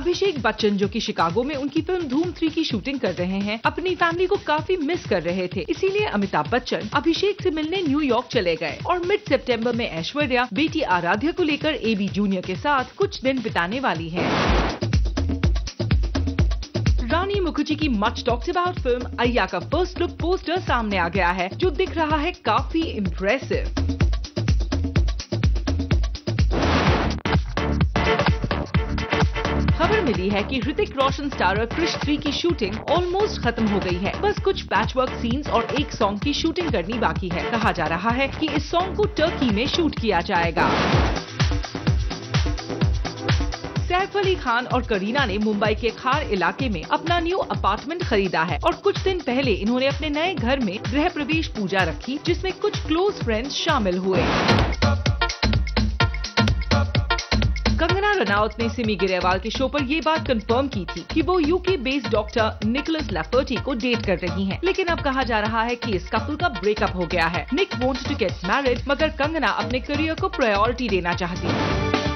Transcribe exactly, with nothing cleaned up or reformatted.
अभिषेक बच्चन, जो कि शिकागो में उनकी फिल्म धूम थ्री की शूटिंग कर रहे हैं, अपनी फैमिली को काफी मिस कर रहे थे। इसीलिए अमिताभ बच्चन अभिषेक से मिलने न्यूयॉर्क चले गए और मिड सितंबर में ऐश्वर्या बेटी आराध्या को लेकर एबी जूनियर के साथ कुछ दिन बिताने वाली है। रानी मुखर्जी की much talks about film Aiyyaa का फर्स्ट लुक पोस्टर सामने आ गया है, जो दिख रहा है काफी इम्प्रेसिव। खबर मिली है कि ऋतिक रोशन स्टारर क्रिश थ्री की शूटिंग ऑलमोस्ट खत्म हो गई है। बस कुछ पैचवर्क सीन्स और एक सॉन्ग की शूटिंग करनी बाकी है। कहा जा रहा है कि इस सॉन्ग को टर्की में शूट किया जाएगा। सैफ अली खान और करीना ने मुंबई के खार इलाके में अपना न्यू अपार्टमेंट खरीदा है और कुछ दिन पहले इन्होंने अपने नए घर में गृह प्रवेश पूजा रखी, जिसमें कुछ क्लोज फ्रेंड्स शामिल हुए। कंगना रनौत ने सिमी ग्रेवाल के शो पर ये बात कंफर्म की थी कि वो UK based doctor Nicholas Lafferty को डेट कर रही हैं। लेकिन अब कहा जा रहा है कि इस कपल का ब्रेकअप हो गया है। Nick wants to get married, मगर कंगना अपने करियर को प्रायोरिटी देना चाहती है।